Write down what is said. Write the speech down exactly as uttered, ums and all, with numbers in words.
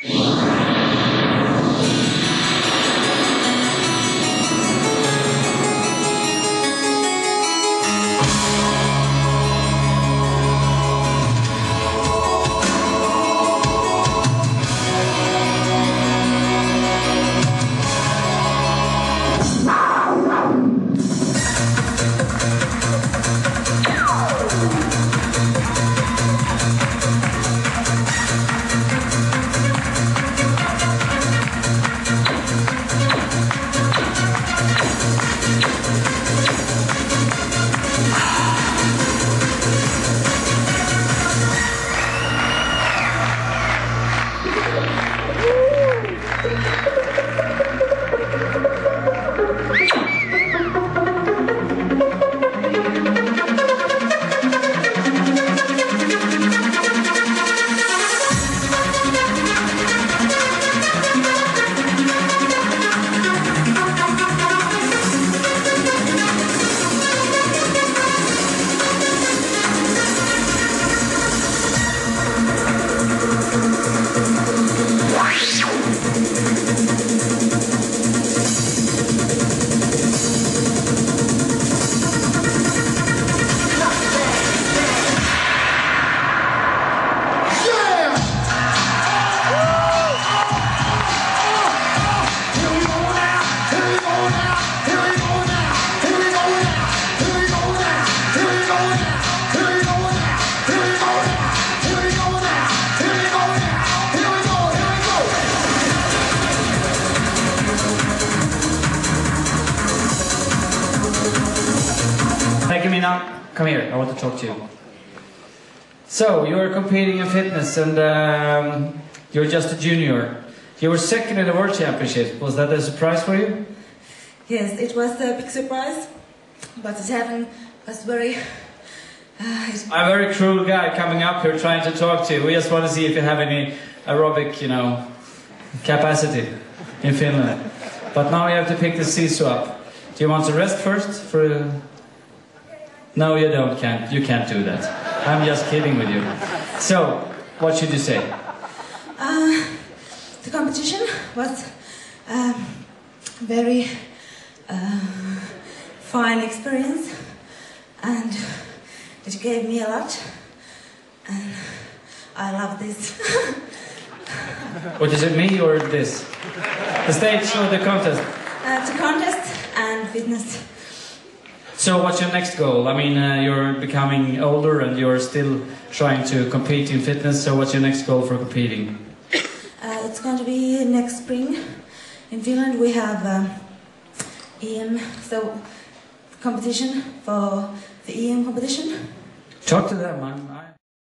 Mina, come here, I want to talk to you. So, you are competing in fitness and um, you're just a junior. You were second in the World Championship. Was that a surprise for you? Yes, it was a big surprise, but it happened was very... Uh, a very cruel guy coming up here trying to talk to you. We just want to see if you have any aerobic, you know, capacity in Finland. But now you have to pick the sisu up. Do you want to rest first? For? No, you don't. Can't. You can't do that. I'm just kidding with you. So, what should you say? Uh, the competition was um, very uh, fine experience, and it gave me a lot, and I love this. What is it, me or this? The stage or the contest? Uh, the contest and fitness. So what's your next goal? I mean, uh, you're becoming older and you're still trying to compete in fitness, so what's your next goal for competing? Uh, it's going to be next spring. In Finland we have uh, E M, so competition for the E M competition. Talk to them. I'm, I